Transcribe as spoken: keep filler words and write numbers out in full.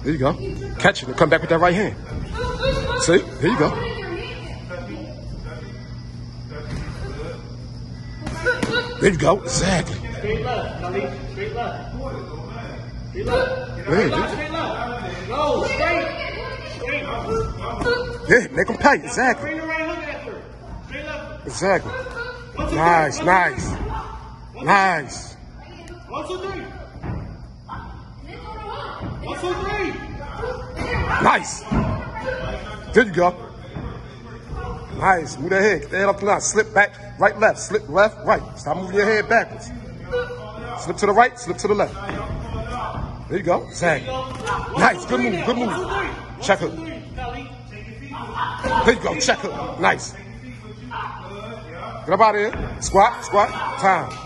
There you go. Catch it and come back with that right hand. See? There you go. There you go. Exactly. Straight left, Khalid. Straight left. Straight left. There you go. Straight left. No, straight. Straight. Yeah, make them pay. Exactly. Bring the right hook after. Straight left. Exactly. One, two, Nice, three. nice. Nice. One, two, three. One, two, three. Nice. There you go. Nice. Move that head. Get the head up to the line. Slip back. Right, left. Slip left, right. Stop moving your head backwards. Slip to the right. Slip to the left. There you go. Exactly. Nice. Good move. Good move. Check her. There you go. Check her. Nice. Get up out of here. Squat. Squat. Time.